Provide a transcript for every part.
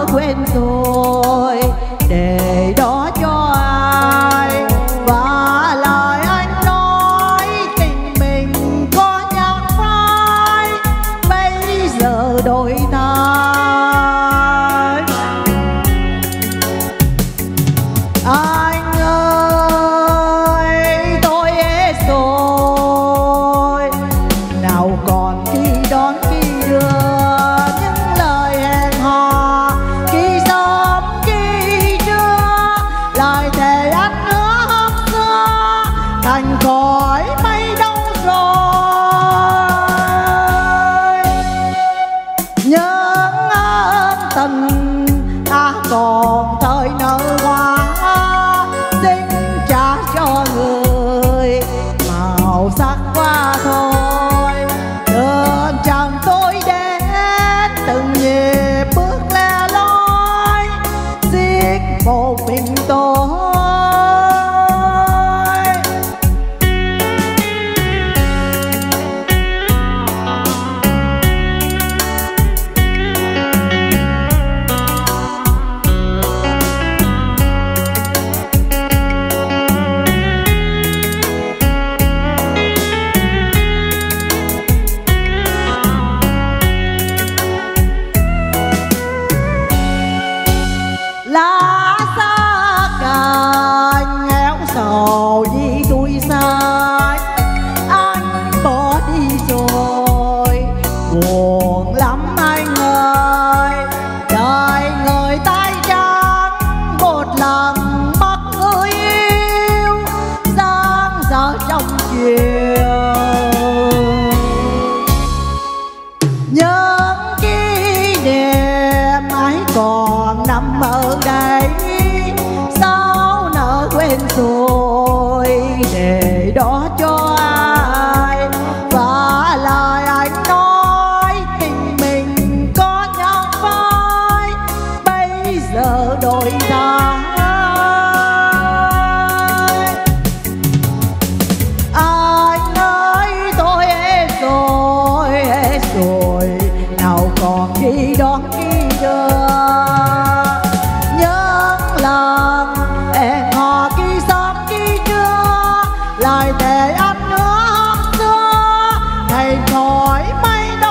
quên rồi để đó cho ai. Và lời anh nói tình mình có nhắc phai, bây giờ đổi thay. Anh ơi tôi hết rồi, nào còn khi đón khi đưa, những lời hẹn hò khi sớm khi trưa, lời thề ăn hứa hôm xưa thành khói mây đâu rồi. Những ân tình ta còn thời nở hoa, xin trả cho người màu sắc qua thôi. Đường chẳng tôi đến từng nhịp bước le loi, riêng một mình tôi. Lá xa cành héo sầu vì tôi sai, anh bỏ đi rồi buồn lắm anh ơi. Đời người tay trắng một lần mất người yêu, sáng giờ trong chiều những kỷ niệm ấy còn nằm ở đây, sao nỡ quên rồi để đó cho ai. Và lời anh nói tình mình có nhắc phai, bây giờ đổi thay. Anh ơi tôi hết rồi, nào còn khi đón khi đưa, những lần hẹn hò khi sớm khi trưa, lời thề ăn hứa hôm xưa thành khói mây đâu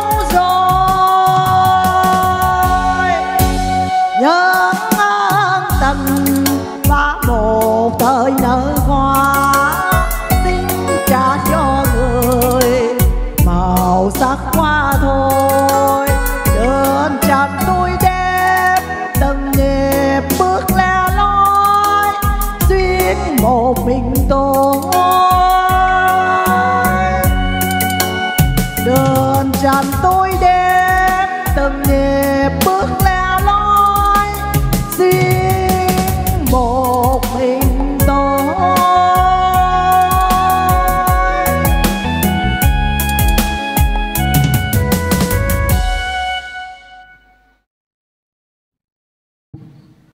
rồi. Những ân tình và một thời nở hoa, xin trả cho người màu sắc qua thôi. Đường trần tôi đêm từng nhịp bước le loi, duyên một mình tôi.